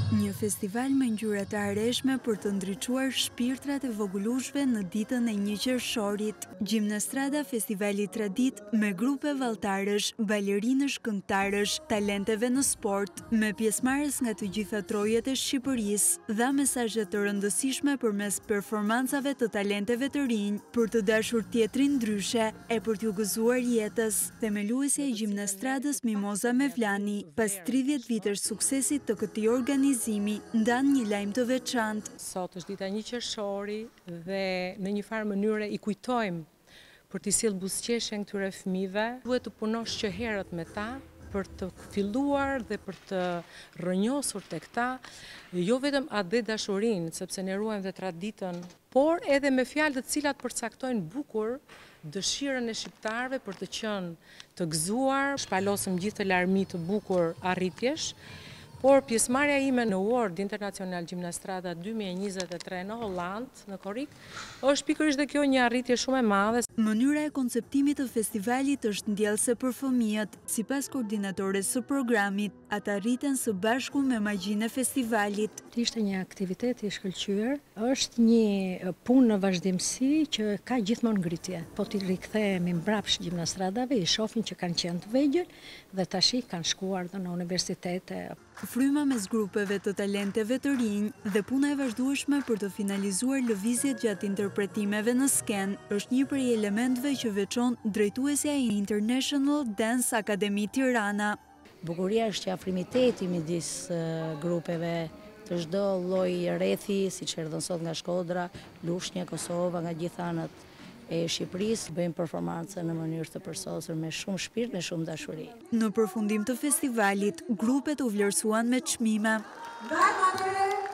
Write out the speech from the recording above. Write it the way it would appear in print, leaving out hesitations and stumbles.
Një festival me ngjyra të arreshme për të ndriçuar shpirtrat e vogulueshve në ditën e 1 qershorit. Gjimnastrada, festivali tradit me grupe vallëtarësh, balerinësh, këngëtarësh, talenteve në sport, me pjesëmarrës nga të gjitha trojet e Shqipërisë, dha mesazhe të rëndësishme përmes performancave të talenteve të rinj, për të dashur tjetrin ndryshe e për t'ju gëzuar jetës. Themeluesja e Gjimnastradës Mimoza Mevlani, pas 30 vitesh suksesit të këtij organizimi, ndan një lajm të veçantë. Sot është dita 1 qershori dhe në një farë mënyre i kujtojmë për t'i sjellë buzëqeshjen këtyre fëmijëve. Duhet të punosh që herët me ta për të filluar dhe për të rrënjosur tek ta, jo vetëm atë dhe dashurinë, sepse ne ruajmë dhe traditën, por edhe me fjalë të cilat përcaktojnë bukur dëshirën e shqiptarëve për të qenë të gëzuar. Shpalosëm gjithë të larmi të bukur arritjesh. Por pjesëmarrja ime në World Gjimnastrada 2023 në Holland, në Korrik, është pikërisht dhe kjo një arritje shumë e madhe. Mënyra e konceptimit të festivalit është ndjellëse për fëmijët. Sipas koordinatores së programit, ata rriten së bashku me magjinë e festivalit. Ishte një aktivitet i shkëlqyer, është një punë në vazhdimsi që ka gjithmonë ngritje. Po t'i rikthehemi mbrapsht gjimnastradave, i shohim që kanë qenë të vegjël dhe tash kanë shkuar në universitete. Fryma mes grupeve të talenteve të rinj dhe puna e vazhdueshme për të finalizuar lëvizjet gjatë interpretimeve në sken është një prej elementëve që veçon drejtuesja e International Dance Academy Tirana. Bukuria është që afrimiteti midis grupeve të çdo lloji rrethi, siç erdhën sot nga Shkodra, Lushnja, Kosova, nga gjitha anët e Shqipërisë, bëjmë performancë në mënyrë të përsosur me shumë shpirt, me shumë dashuri. Në përfundim të festivalit, grupet u vlerësuan me çmime.